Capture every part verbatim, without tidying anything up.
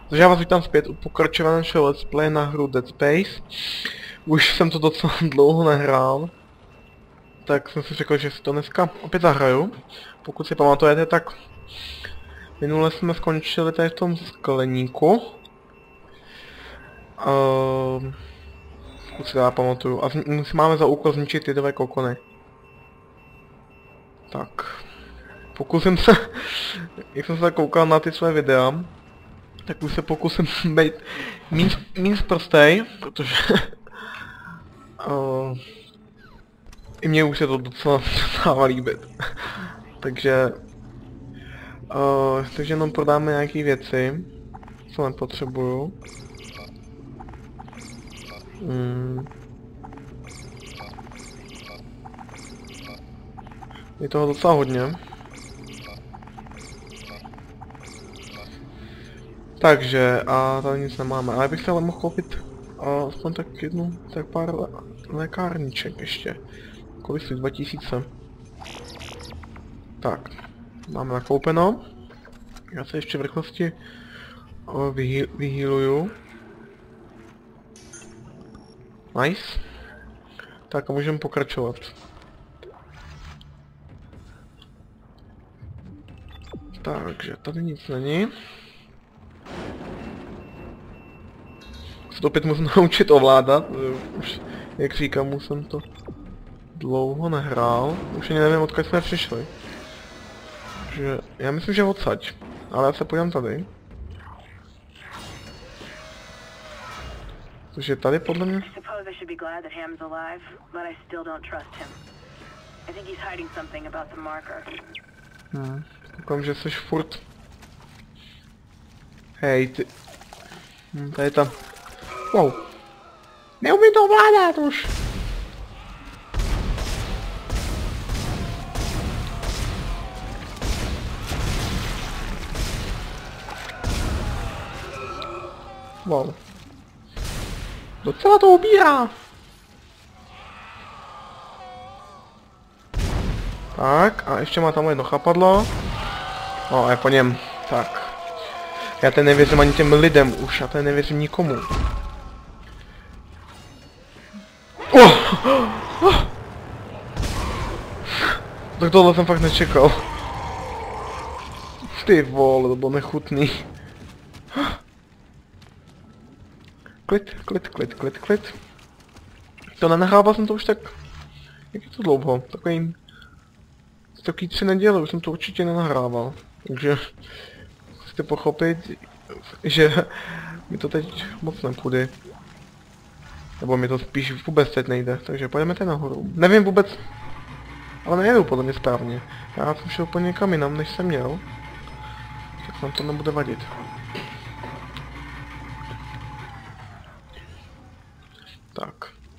Takže já vás vítám zpět u pokračování našeho let's play na hru Dead Space. Už jsem to docela dlouho nehrál. Tak jsem si řekl, že si to dneska opět zahraju. Pokud si pamatujete, tak minule jsme skončili tady v tom skleníku. Uh, pokud si já pamatuju. A si máme za úkol zničit ty dva kokony. Tak. Pokusím se, jak jsem se koukal na ty své videa, tak už se pokusím být méně prostej, protože uh, i mně už se to docela stává líbit. takže uh, takže jenom prodáme nějaké věci, co nepotřebuju. Hmm. Je toho docela hodně. Takže, a tady nic nemáme, ale bych se ale mohl koupit uh, aspoň tak jednu, tak pár lé lékárniček ještě. Kolik stojí? dva tisíce. Tak, máme nakoupeno. Já se ještě v rychlosti uh, vyhý vyhýluju. Nice. Tak a můžeme pokračovat. Takže tady nic není. Se to opět musím naučit ovládat, už, jak říkám, už jsem to dlouho nehrál, už ani nevím, odkud jsme přišli. Takže já myslím, že odsaď, ale já se podívám tady. Takže tady podle mě... Hmm, doufám, že jsi furt... Hej, ty... Hm, tady tam... Wow. Neumím to ovládat už. Wow. Docela to ubírá. Tak, a ještě má tam jedno chapadlo. No, a je po něm. Tak. Já tady nevěřím ani těm lidem už, já tady nevěřím nikomu. Oh! Oh! Tak tohle jsem fakt nečekal. Ty vole, to bylo nechutný. Klid, klid, klid, klid, klid. To nenahrával jsem to už tak... Jak je to dlouho? Takový... Takový tři neděle, už jsem to určitě nenahrával. Takže... Musíte pochopit, že... Mi to teď moc nepůjde. Nebo mi to spíš vůbec teď nejde, takže pojďme tady nahoru. Nevím vůbec... Ale nejedu podle mě správně. Já jsem šel úplně někam jinam, než jsem měl. Tak nám to nebude vadit. Tak.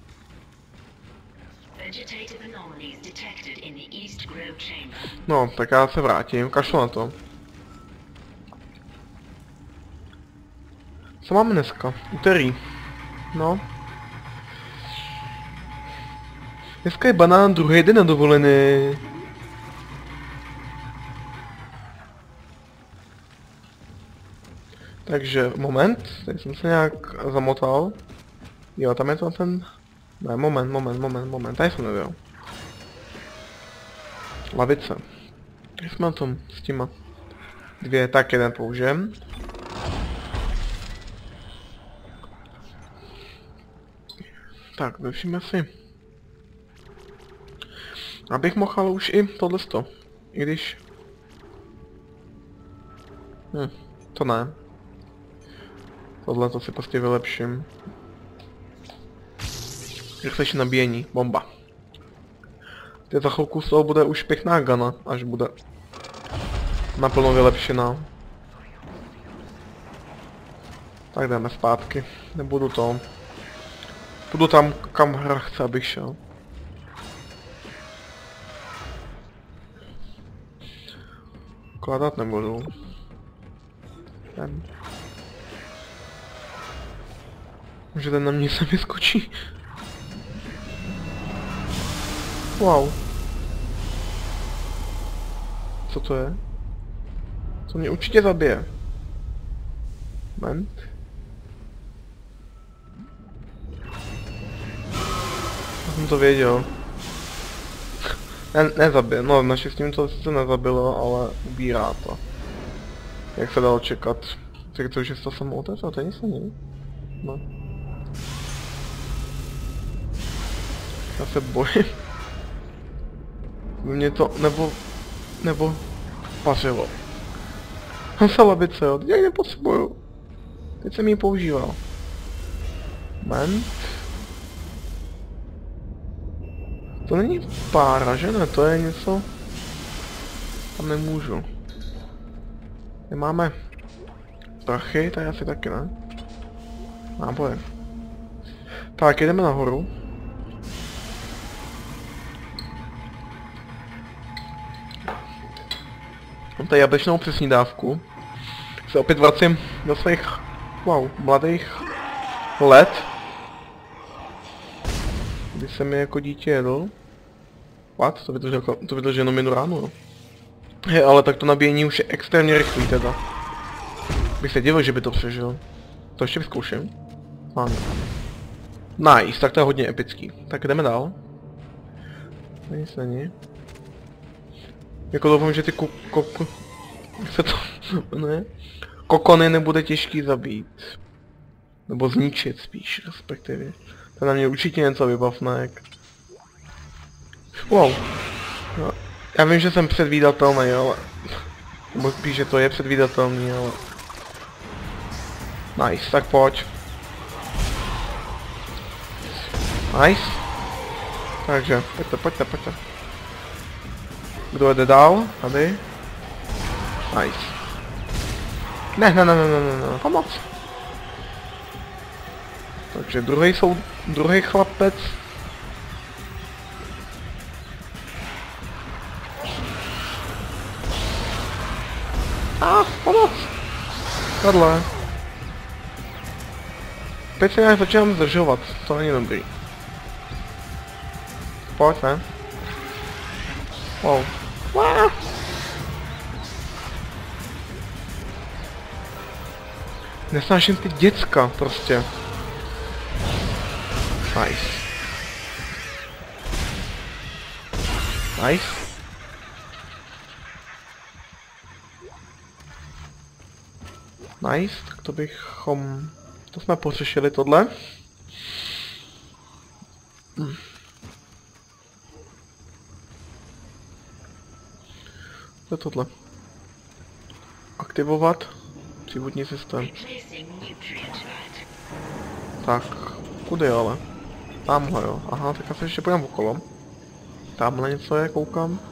No, tak já se vrátím, kašlu na to. Co máme dneska? Úterý. No. Dneska je banán druhý den na dovolené. Takže, moment, teď jsem se nějak zamotal. Jo, tam je to ten... Ne, moment, moment, moment, moment, tady jsem nevěděl. Lavice. Jak jsme na tom s těma? Dvě, tak jeden použijem. Tak, vyšíme si. Abych mohl ale už i tohleto. I když... Hm, to ne. Tohle to si prostě vylepším. Rychlejší nabíjení, bomba. Teď za chvilku z toho bude už pěkná gana, až bude naplno vylepšená. Tak jdeme zpátky, nebudu to. Budu tam, kam hra chce, abych šel. Kladat nebudu. Ten. Že ten na mě se vyskočí. Wow. Co to je? To mě určitě zabije. Moment. Já jsem to věděl. Ne, nezabil, no naštěstí mi to sice nezabilo, ale ubírá to. Jak se dalo čekat. Tak to, že se to samo otevřelo, to nic není. No. Já se bojím. Mě to, nebo, nebo pařilo. Salabice, jo, teď já ji nepotřebuju. Teď jsem ji používal. Moment. To není pára, že ne? To je něco... Tam nemůžu. Nemáme prachy, tady asi taky ne. Náboje. Tak, jdeme nahoru. Mám tady jablečnou přesní dávku. Se opět vracím do svých, wow, mladých let. Kdy jsem je jako dítě jedl. What? To vydržel, to vydržel jenom jednu ránu, no. He, ale tak to nabíjení už je extrémně rychlý teda. Bych se divil, že by to přežil. To ještě vyzkouším. Ano. Nice, tak to je hodně epický. Tak jdeme dál. Nic není. Jako doufám, že ty ko... ko... ko... Jak se to jmenuje? Kokony nebude těžký zabít. Nebo zničit spíš, respektive. To na mě určitě něco vybavne. Wow. No, já vím, že jsem předvídatelný, ale... Nebo spíš, že to je předvídatelný, ale... Nice, tak pojď. Nice. Takže, pojďte, pojďte, pojďte. Kdo jde dál? Tady. Nice. Ne, ne, ne, ne, ne, ne, ne, pomoc. Takže druhý jsou, druhý chlapec. A, ah, pomoc. Tohle. Teď se nějak začínám zdržovat, to není dobrý. Pojď, ne? Wow. Wow. Nesnáším ty děcka, prostě. Nice. Nice. Nice, tak to bychom... To jsme pořešili tohle. Hm. To je tohle. Aktivovat přívodní systém. Tak, kudy ale? Tamhle jo, aha, tak já se ještě půjdem okolo. Tamhle něco je, koukám.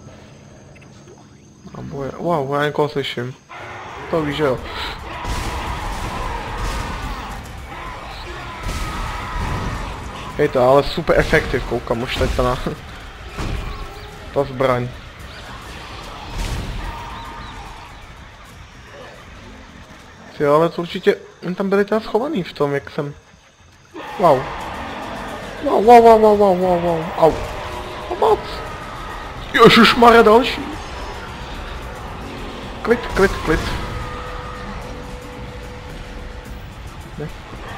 Náboje, wow, já někoho slyším. To víš, že jo. Hej to, ale super efektiv, koukám už teď na... ta zbraň. Jo, ale to určitě, oni tam byli teda schovaný v tom, jak jsem... Wow. Wow, wow, wow, wow, wow, wow, wow, au. Pomoc. Ježišmarja, další. Klid, klid, klid. Ne.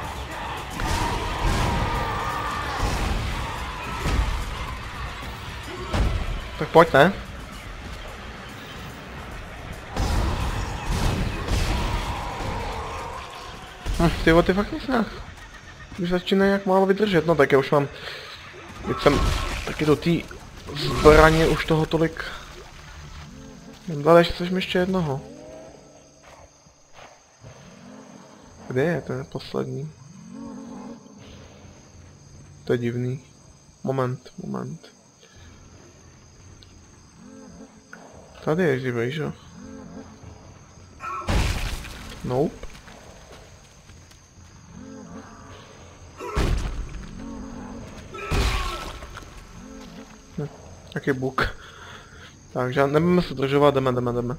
Tak pojď, ne? Hm, tyjo, ty fakt nic ne. Už začínají jak málo vydržet, no tak já už mám... Teď jsem taky do té zbraně už toho tolik... Dal ještě chceš mi ještě jednoho. Kde je ten poslední? To je divný. Moment, moment. Tady je živej, že? Nope. Ne, jaký buk. Takže nebudeme se zdržovat, jdeme, jdeme, jdeme.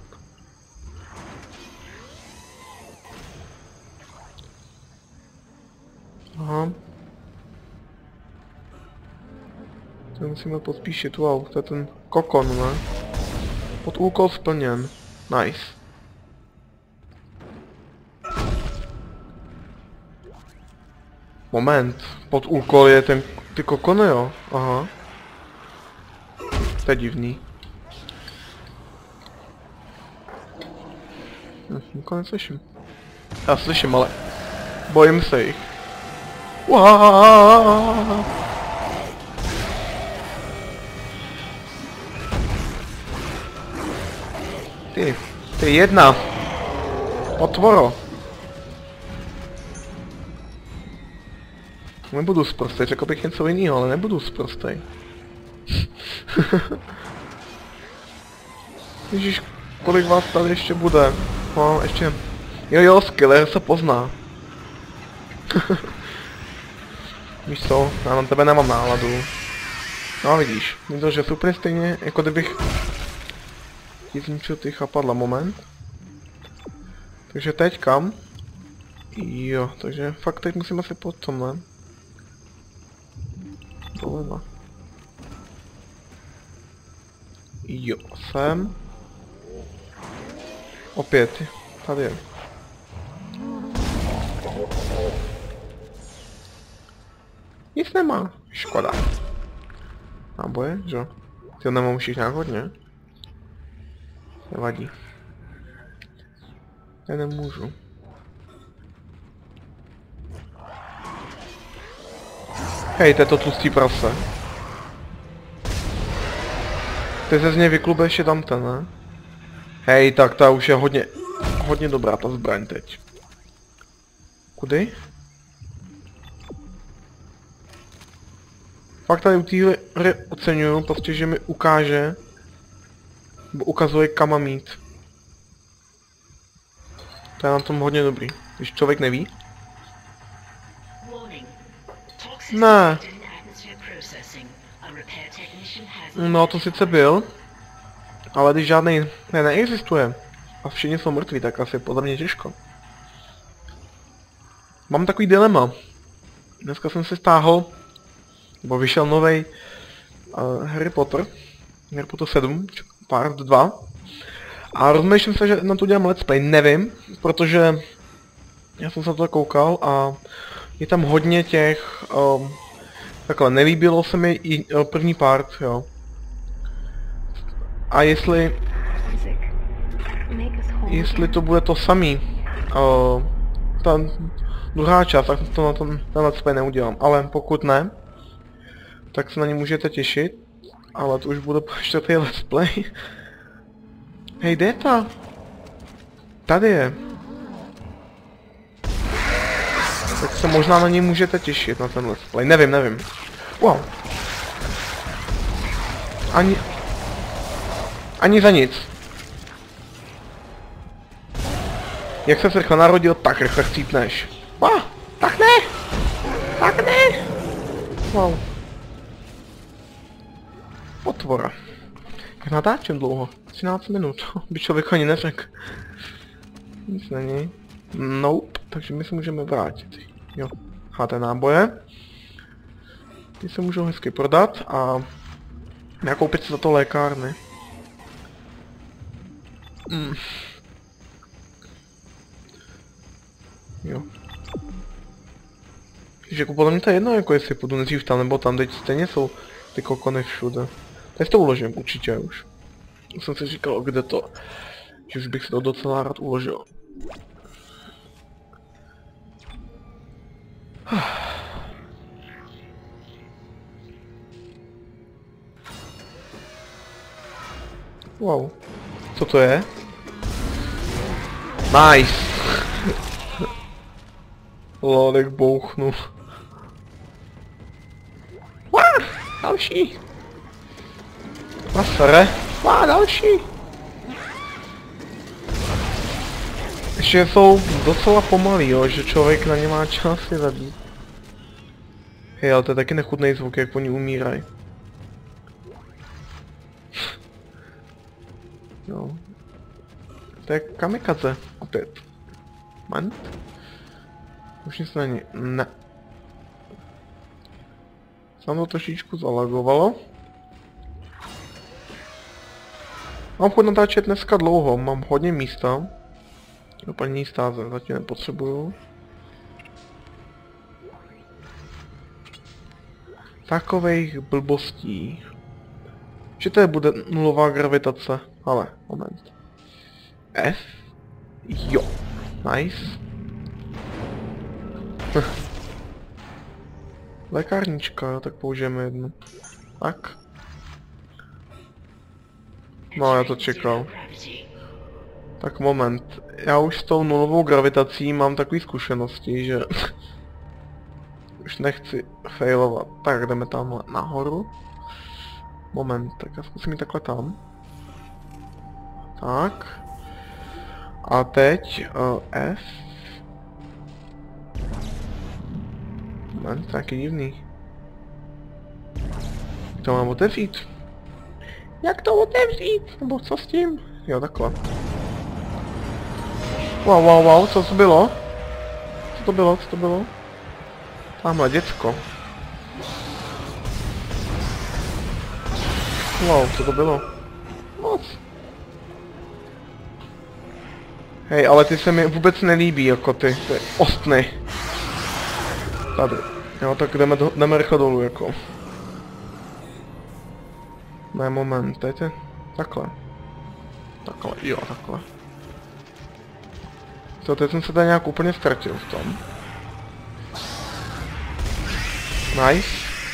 Aha. To musíme pospíšit, wow, to je ten kokon, ne? Pod úkol splněn. Nice. Moment, pod úkol je ten, ty kokony, jo? Aha. To je divný. Hm, nikoho neslyším. Já slyším, ale bojím se jich. Uaaaaaaaaaa. Ty, ty jedna. Otvoro. Nebudu sprostej, řekl bych něco jiného, ale nebudu sprostej. Ježíš, kolik vás tady ještě bude? No, ještě... Jo jo, Skiller se pozná. Víš co, já na tebe nemám náladu. No vidíš, vidíš, že úplně stejně, jako kdybych... ti zničil ty chapadla, moment. Takže teď kam? Jo, takže fakt teď musím asi pod tomhle. Doleva. Jo, sem. Opět, tady je. Nic nemá, škoda. Náboje, že? Ty nemám už jich nějak hodně. Nevadí. Já nemůžu. Hej, to je to tlustý prase. Ty se z něj vyklubeš, je tam ten, ne? Hej, tak ta už je hodně, hodně dobrá ta zbraň teď. Kudy? Fakt tady u téhle hry oceňuju, prostě, že mi ukáže, nebo ukazuje kam mám mít. To je na tom hodně dobrý, když člověk neví. Ne. No to sice byl, ale když žádný ne, neexistuje a všichni jsou mrtví, tak asi podle mě těžko. Mám takový dilema. Dneska jsem si stáhl, nebo vyšel novej uh, Harry Potter, Harry Potter sedm, part dva. A rozmýšlím se, že na to dělám let's play, nevím, protože já jsem se na to koukal a je tam hodně těch, um, takhle, nelíbilo se mi i uh, první part, jo. A jestli, jestli to bude to samý, uh, ta druhá část, tak to na ten, ten let's play neudělám, ale pokud ne, tak se na ně můžete těšit, ale to už bude čtvrtý let's play. Hej, kde je ta? Tady je. Tak se možná na něj můžete těšit, na ten let's play. Nevím, nevím. Wow. Ani... Ani za nic. Jak se rychle narodil, tak rychle chcípneš. Ah, tak ne! Tak ne! Wow. Otvora. Jak natáčím dlouho? třináct minut. By člověk ani neřekl. Nic není. Nope. Takže my se můžeme vrátit. Jo. Háte náboje. Ty se můžou hezky prodat a nakoupit si za to lékárny. Mm. Jo. Takže jako podle mě to je jedno, jako jestli půjdu nejdřív tam nebo tam, teď stejně jsou ty kokony všude. Teď to uložím, určitě už. Už jsem si říkal, kde to, že už bych si to docela rád uložil. Wow. Co to je? Nice! Lolek bouchnu. Wow, další! Masere! Wow, další! Ještě jsou docela pomalý, jo, že člověk na ně má čas je zabít. Hej, ale to je taky nechutný zvuk, jak oni umírají. Jo. To je kamikaze, opět. Man? Už nic není. Ne. Sam to trošičku zalagovalo. Mám chuť natáčet dneska dlouho, mám hodně místa. Doplnění stáze, zatím nepotřebuju. takových blbostí. Že to bude nulová gravitace. Ale, moment. F? Jo. Nice. Lékárnička, jo, tak použijeme jednu. Tak. No, já to čekal. Tak moment. Já už s tou nulovou gravitací mám takové zkušenosti, že... už nechci failovat. Tak jdeme tam nahoru. Moment, tak já zkusím jít takhle tam. Tak. A teď uh, F. Moment, to je taky divný. Jak to mám otevřít? Jak to otevřít? Nebo co s tím? Jo, takhle. Wow, wow, wow, co to bylo? Co to bylo, co to bylo? Tamhle, děcko. Wow, co to bylo? Moc. Hej, ale ty se mi vůbec nelíbí, jako ty, ty ostny. Tady. Jo, tak jdeme, do, jdeme rychle dolů, jako. Ne, moment, dejte. Takhle. Takhle, jo, takhle. To, teď jsem se tady nějak úplně ztratil v tom. Nice.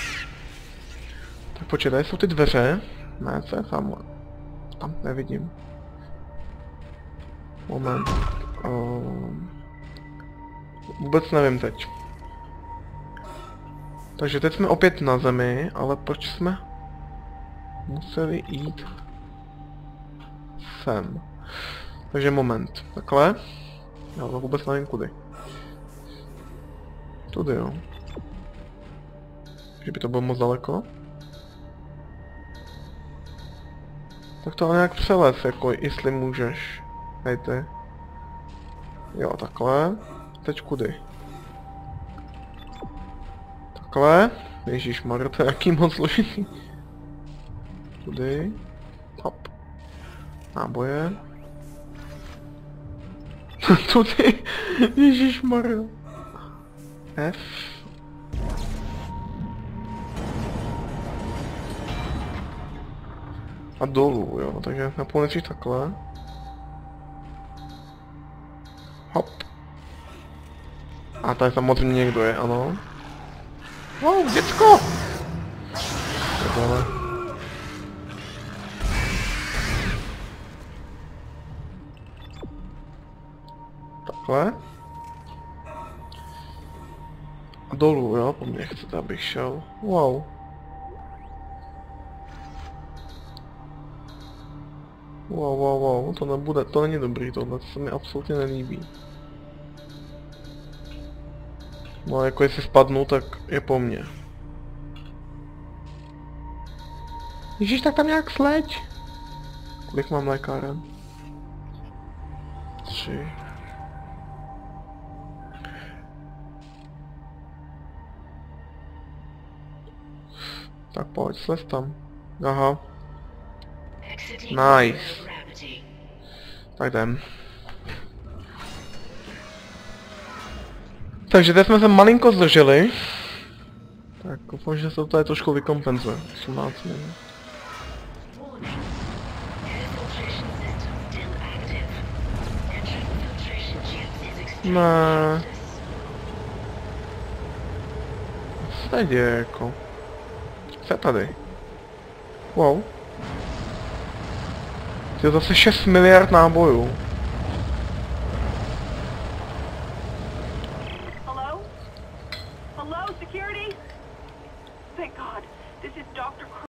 Tak počkej, tady jsou ty dveře. Ne, co je tam? Tam nevidím. Moment. Um, vůbec nevím teď. Takže teď jsme opět na zemi, ale proč jsme museli jít sem? Takže moment. Takhle. Já to vůbec nevím kudy. Tudy, jo. Že by to bylo moc daleko. Tak to ale nějak přelez, jako jestli můžeš. Hejte. Jo, takhle. Teď kudy? Takhle. Ježišmarja, to je jaký moc složitý. Tudy. Hop. Náboje. Tudy. Ježišmarja. F. A dolů, jo, takže na půl nejdřív takhle. Hop. A tady samozřejmě někdo je, ano. Wow, děcko! Takhle. Takhle. A dolů, jo, po mně chcete, abych šel. Wow. Wow, wow, wow, to nebude, to není dobrý, tohle se mi absolutně nelíbí. No jako jestli spadnu, tak je po mně. Ježíš, tak tam nějak sleď. Kolik mám lékáren? Tři. Tak pojď, slez tam. Aha. Nice. Tak jdem. Takže teď jsme se malinko zdrželi. Tak doufám, že se to tady trošku vykompenzuje. osmnáct minut. Ne. Co se děje jako? Co je tady? Wow. To je zase šest miliard nábojů. Hello? Hello, security? Thank God. This is Doctor